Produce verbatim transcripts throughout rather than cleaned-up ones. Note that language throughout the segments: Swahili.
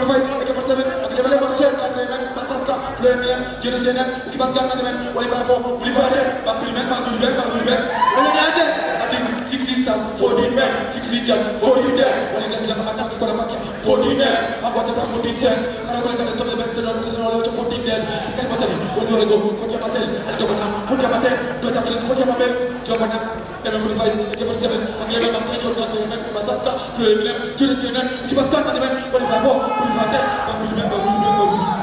forty-five, A K forty-seven, okay, level level check, Basaska, Florian, Genosian, Kibaskan, one fifty-four, Ulifaten, Bangbilmen, Bangbilmen, Bangbilmen, one hundred, I think sixty stars, fourteen men, sixty jan, fourteen there, one is a Jakamata, Koramaki, fourteen there, I'm watching fourteen cents, Karakola stop the best knowledge of fourteen there, Sky Potani, when you go, Kotia Marcel, and Jokana, Kotia Mate, Totakis, Kotia Mabel, Jokana, level forty-five, A K forty-seven, and level Mantation, Basaska, Florian, Genosian, Kibaskan, one fifty-four, Ulifaten, Bangbilmen, Bangbilmen, Bangbilmen.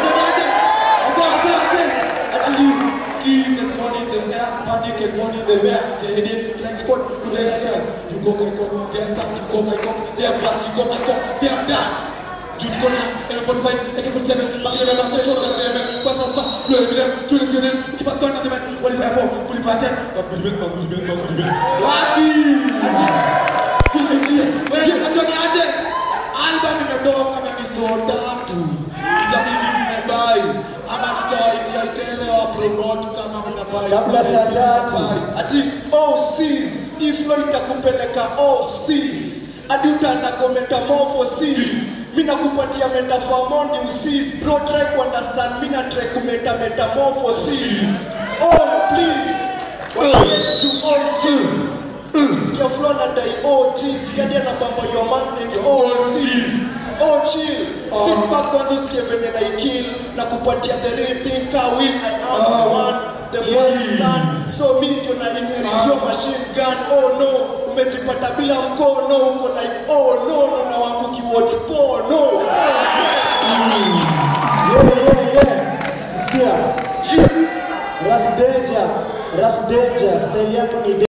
Keys and phone in the air, panic and phone in the air. Say, hey, flex code to the air. You go, go, go. They are stuck. You go, go, go. They are black. You go, go, go. They are done. Jude Corner, M forty-five, A K forty-seven, Bakila, Bakila, Pasaspa, Florian, Tunisian, Kibaskan, Nataman, one fifty-four, Ulifaten, Bangbilmen, Bangbilmen, Bangbilmen. Wapi! Where you are Johnny Aje? Album in the dog, I'm a disorder too. Itabidi mmebai ama tutaitere promote kama mnabai kabla saa tatu ati overseas iflo itakupeleka overseas hadi utaenda kwa metamorphosis mimi nakupatia metaformondi usis bro try to understand mimi na try ku meta metamorphosis oh please what gets to all cheese Isikia flow na dai oh cheese Gadi na bamba your man and all seas oh chill oh. Sit back kwanza usikie venye na ikill na kupatia the real thing ka will I am oh. The one the first son so me ndio na inherit your machine gun oh no umejipata bila mkono uko like oh no no na wangu kiwatch porn no yeah yeah yeah Isikia Ras danger Ras danger style yako ni